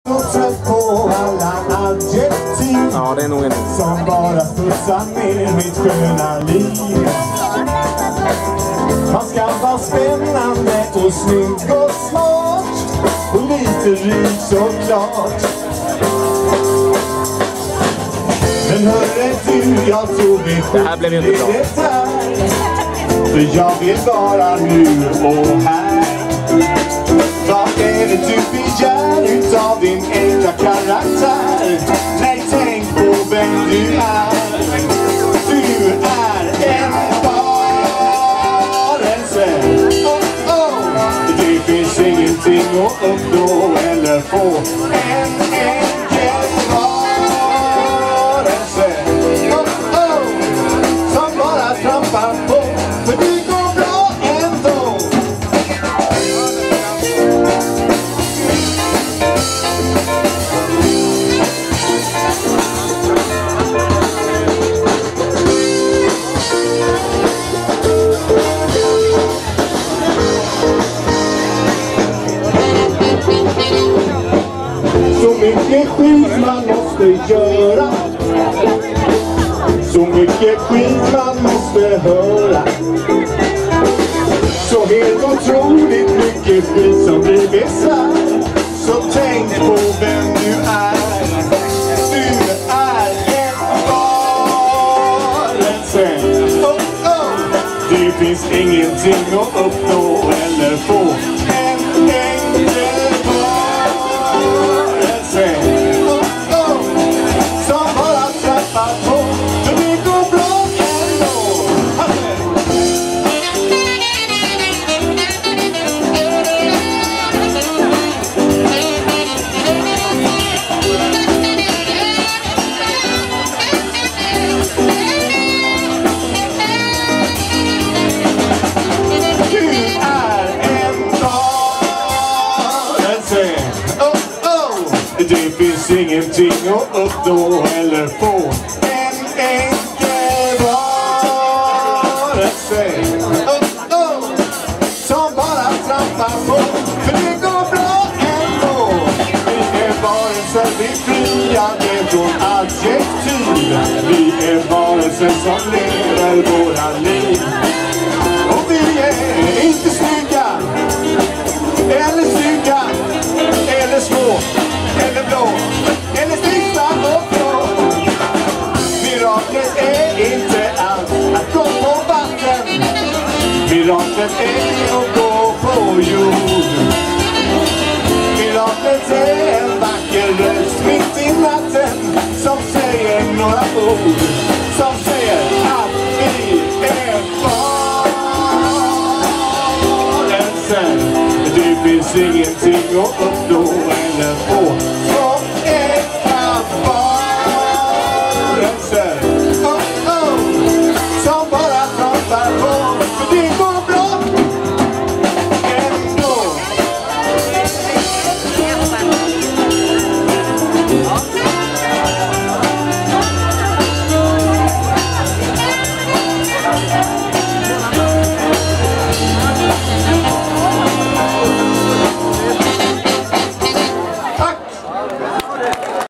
Trött på alla adjektiv. Ja, det är nog en som bara studsar ner mitt sköna liv. Man ska vara spännande och snygg och smart och lite rik såklart. Men hörre du, jag tror vi det här blev inte bra. För jag vill vara nu och här. Vad är det du begär utav din enkla karaktär? Nej, tänk på vem du är. Du är en varelse. Det finns ingenting att uppnå eller få. En enkel varelse som bara trampar på. För det går bra ändå. Så mycket skit man måste göra. Så mycket skit man måste höra. Så helt otroligt mycket skit som blir besvär. Så tänk på vem du är. Du är en varelse. Det finns ingenting att uppnå eller få. En enkel varelse som bara trappar på. För det går bra ändå. Det finns ingenting att uppnå eller få. En enkel varelse som bara trampar på. För det går bra ändå. Vi är varelser, vi friade från adjektiv. Vi är varelser som lever våra liv. Och vi är inte snygga eller snygga eller små eller blå, eller stifta och blå. Miraklet är inte allt att gå på vatten. Miraklet är att gå på jord. Miraklet är en vacker röst mitt i natten som säger några ord, som säger att vi är varelser. Det finns ingenting att uppnå